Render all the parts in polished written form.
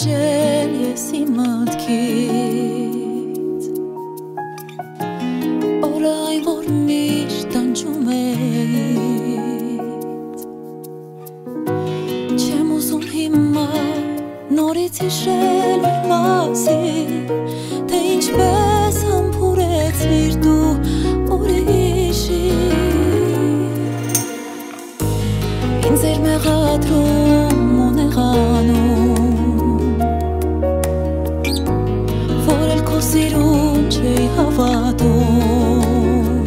Անջել ես իմ մտքից Օրը այն որ միշտ տանջում էից Չեմ ուզում հիմա նորից հիշել մեր մասին Թե ինչպես համբուրեցիր դու ուրիշին Ինձ էր մեղադրում ու նեղանում Սիրուն չէի հավատում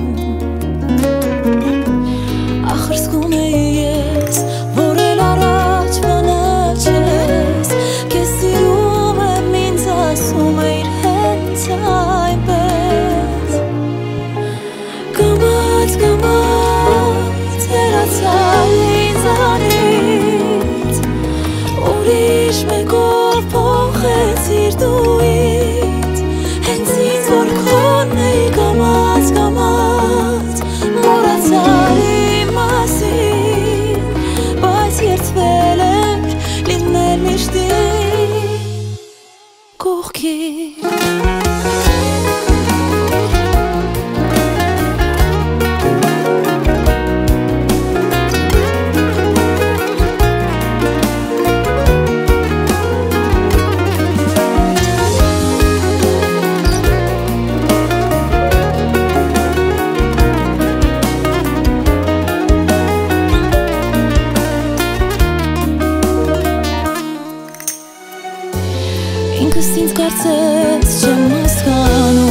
Ախր զգում էի ես, որ էլ առաջվանը չես Քեզ սիրում եմ ինձ ասում էիր հենց այնպես Կամաց, կամաց հեռացա ինձանից Ուրիշ մեկով փոխեցիր դու Հենց ինձ որ քոն էի կամաց, կամաց Մոռացար իմ մասին Բայց երդվել էր լինել միշտ իմ կողքին Ինքս ինձ կարծես չեմ հասկանում